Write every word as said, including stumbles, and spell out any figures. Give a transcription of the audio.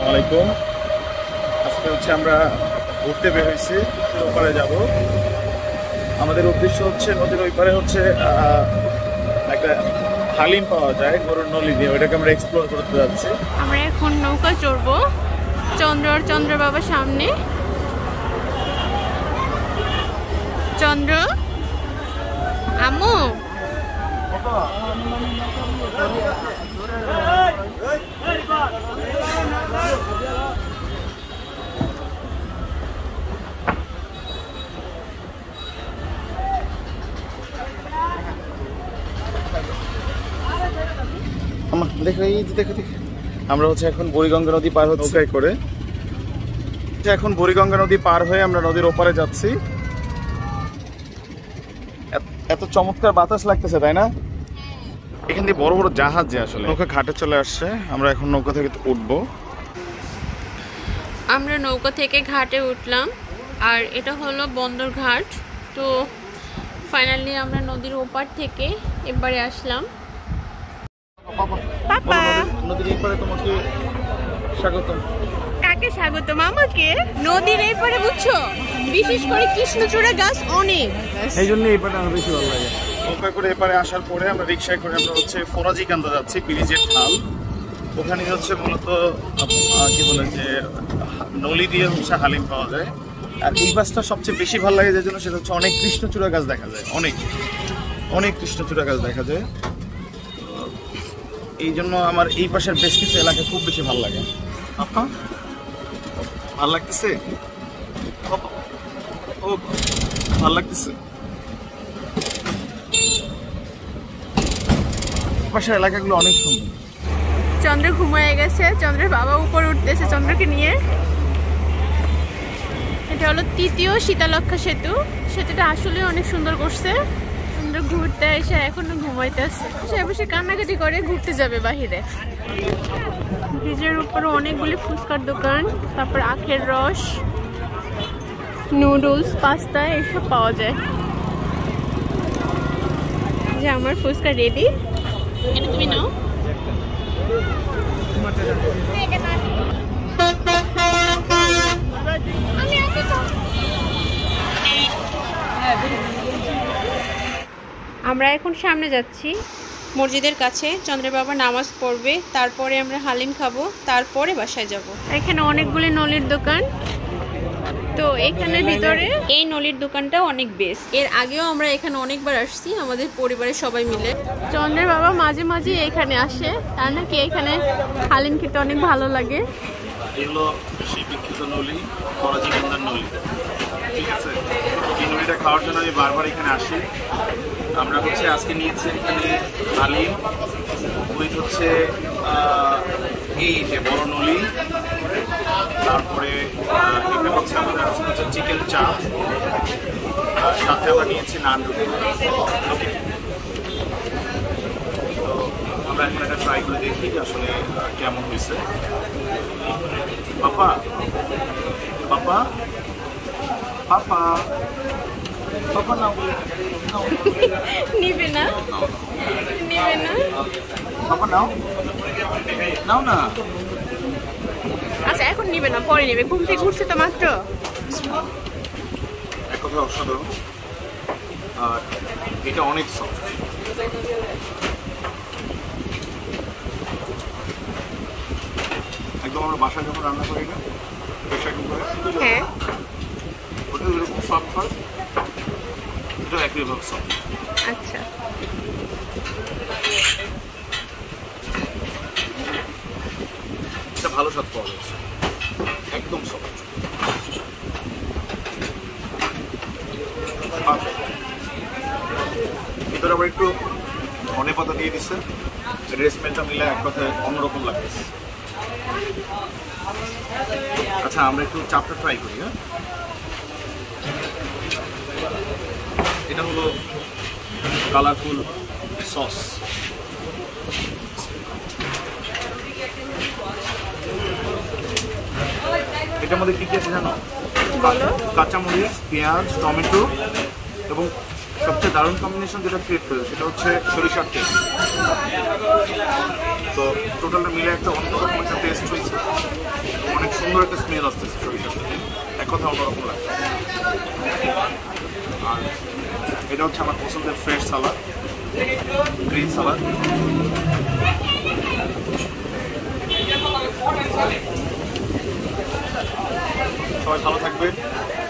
আসসালামাইকুম। আজকে হচ্ছে আমরা ঘুরতে বের হয়েছি, ওপারে যাব। আমাদের উদ্দেশ্য হচ্ছে নদীর ওই পারে হচ্ছে একটা হালিম পাওয়া যায় গরুর নলি দিয়ে, ওইটাকে আমরা এক্সপ্লোর করতে যাচ্ছি। আমরা এখন নৌকা চড়বো চন্দ্র আর চন্দ্র বাবার সামনে। চন্দ্র আম্মু দেখো এই দেখো দেখো আমরা হচ্ছে এখন বুড়িগঙ্গা নদী পার হচ্ছে নৌকায় করে। এখন বুড়িগঙ্গা নদী পার হয়ে আমরা নদীর ওপারে যাচ্ছি। এত চমৎকার বাতাস লাগতেছে, তাই না? এখান দিয়ে বড় বড় জাহাজ যে আসলে নৌকা ঘাটে চলে আসছে। আমরা এখন নৌকা থেকে উঠবো। আমরা নৌকা থেকে ঘাটে উঠলাম, আর এটা হলো বন্দর ঘাট। তো ফাইনালি আমরা নদীর ওপার থেকে এবারে আসলাম। পাপা নদীর এই পারে তোমাকে স্বাগতম। কাকে স্বাগতম? আমাকে? নদীর এই পারে বুঝছো, বিশেষ করে কৃষ্ণচূড়া গাছ অনেক, এই জন্য এই পারে আমার বেশি ভালো লাগে। নৌকায় করে এপারে আসার পরে আমরা রিক্সায় করে আমরা হচ্ছে ফরাজিকান্দা যাচ্ছি, ব্রিজের ঢাল। ওখানে হচ্ছে মূলত কি বলে যে নলি দিয়ে হচ্ছে হালিম পাওয়া যায়। আর এই বাসটা সবচেয়ে বেশি ভালো লাগে যে জন্য সেটা হচ্ছে অনেক কৃষ্ণচূড়া গাছ দেখা যায়, অনেক অনেক কৃষ্ণচূড়া গাছ দেখা যায়। এই জন্য আমার এই পাশের বেশ কিছু এলাকা খুব বেশি ভালো লাগে। আপা ভালো লাগতেছে? ও ভালো লাগতেছে। পাশের এলাকাগুলো অনেক সুন্দর। চন্দ্র ঘুমিয়ে গেছে, চন্দ্রের বাবা উপর উঠতেছে চন্দ্রকে নিয়ে। এটা হলো তৃতীয় শীতলক্ষ্যা সেতু। সেতুটা আসলে অনেক সুন্দর করছে। চন্দ্র ঘুরতে এসে এখনো ঘুমাইতে আসছে, সে বসে কান্নাকাটি করে ঘুরতে যাবে বাহিরে। ব্রিজের উপরে অনেকগুলি ফুচকার দোকান, তারপর আখের রস, নুডলস, পাস্তা এসব পাওয়া যায়। যে আমার ফুচকা রেডি, এটা তুমি নাও। আমরা এখন সামনে যাচ্ছি মসজিদের কাছে। চন্দ্রের বাবা নামাজ পড়বে, তারপরে আমরা হালিম খাবো, তারপরে বাসায় যাব। এখানে অনেকগুলি নলির দোকান। তো এখানের ভিতরে এই নলির দোকানটা অনেক বেস্ট। এর আগেও আমরা এখানে অনেকবার আসছি আমাদের পরিবারের সবাই মিলে। চন্দ্রের বাবা মাঝে মাঝে এখানে আসে, তার নাকি এখানে হালিম খেতে অনেক ভালো লাগে। এগুলো সেই বিখ্যাত নলি, ফরাজিকান্দার নলি। ঠিক আছে, এই নলিটা খাওয়ার জন্য আমি বারবার এখানে আসি। আমরা হচ্ছে আজকে নিয়েছি এখানে হালিম, উইথ হচ্ছে এই যে বড় নলি, তারপরে এখানে হচ্ছে আমাদের আছে হচ্ছে চিকেন চাপ, সাথে আমরা নিয়েছি নান রুটি। ওকে, তো আমরা এখন একটা ট্রাই করে দেখি আসলে কেমন হয়েছে। পাপা পাপা পাপা পাপা নাও নিবে না, নিবে না। পাপা নাও নাও না। আচ্ছা এখন নিবে না, পরে নিবে। ঘুম থেকে ঘুরছে তো মাত্র। এক কথা অসাধারণ, আর এটা অনেক সফট। একদম আমরা বাসায় যখন রান্না করি না প্রেসার কুকারে, হ্যাঁ, ওটা এরকম সফট হয়, এটা একইভাবে সফট। আচ্ছা এটা ভালো স্বাদ পাওয়া যাচ্ছে, একদম সফট। ভিতরে আবার একটু ধনে পাতা দিয়ে দিচ্ছে, রেসমেন্টটা মিলে এক কথায় অন্যরকম লাগতেছে। আচ্ছা আমরা একটু চাপটা ট্রাই করি। হ্যাঁ, এটা হলো কালারফুল সস। এটার মধ্যে কি কি আছে জানো? কাঁচামরিচ, পেঁয়াজ, টমেটো এবং সবচেয়ে দারুণ কম্বিনেশন যেটা ক্রিয়েট করে সেটা হচ্ছে সরিষার তেল। তো টোটালটা মিলে একটা অন্যরকম একটা টেস্ট হয়েছে। সুন্দর একটা স্মেল আসতেছে সরিষার থেকে, এক কথা অন্যরকম লাগে। আর এটা হচ্ছে আমার পছন্দের ফ্রেশ সালাদ, গ্রিন সালাদ। সবাই ভালো থাকবে।